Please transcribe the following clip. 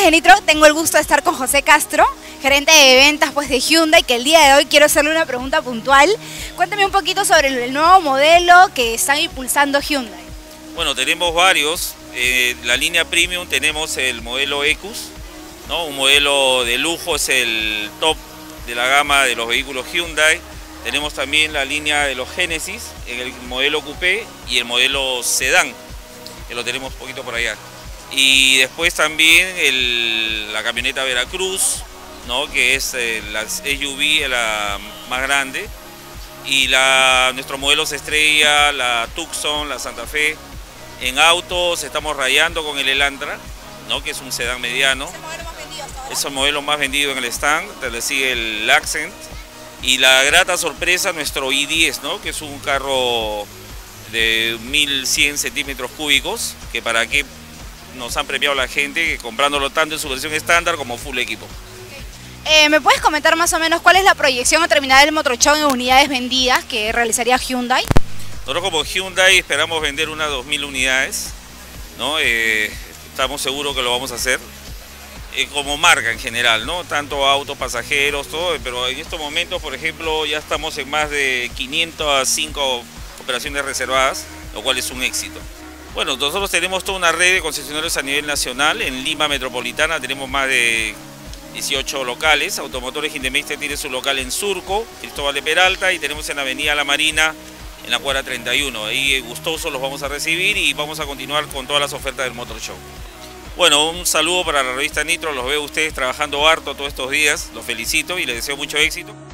de Nitro, tengo el gusto de estar con José Castro, gerente de ventas pues, de Hyundai, que el día de hoy quiero hacerle una pregunta puntual. Cuéntame un poquito sobre el nuevo modelo que están impulsando Hyundai. Bueno, tenemos varios. La línea Premium tenemos el modelo Ecus, ¿no? Un modelo de lujo, es el top de la gama de los vehículos Hyundai. Tenemos también la línea de los Genesis, el modelo Coupé y el modelo Sedán, que lo tenemos un poquito por allá. Y después también la camioneta Veracruz, ¿no? Que es la SUV, la más grande. Y nuestros modelos estrella, la Tucson, la Santa Fe. En autos estamos rayando con el Elantra, ¿no? Que es un sedán mediano. ¿Es el modelo más vendido hasta ahora? Es el modelo más vendido en el stand, le sigue el Accent. Y la grata sorpresa, nuestro i10, ¿no? Que es un carro de 1100 centímetros cúbicos, que para qué nos han premiado la gente, que comprándolo tanto en su versión estándar como full equipo. ¿Me puedes comentar más o menos cuál es la proyección a terminar el Motor Show en unidades vendidas que realizaría Hyundai? Nosotros como Hyundai esperamos vender unas 2000 unidades, ¿no? Estamos seguros que lo vamos a hacer. Como marca en general, ¿no? Tanto autos, pasajeros, todo, pero en estos momentos, por ejemplo, ya estamos en más de 505 operaciones reservadas, lo cual es un éxito. Bueno, nosotros tenemos toda una red de concesionarios a nivel nacional. En Lima Metropolitana tenemos más de 18 locales. Automotores Indemeister tiene su local en Surco, Cristóbal de Peralta, y tenemos en la avenida La Marina, en la cuadra 31. Ahí gustosos los vamos a recibir y vamos a continuar con todas las ofertas del Motor Show. Bueno, un saludo para la revista Nitro, los veo ustedes trabajando harto todos estos días, los felicito y les deseo mucho éxito.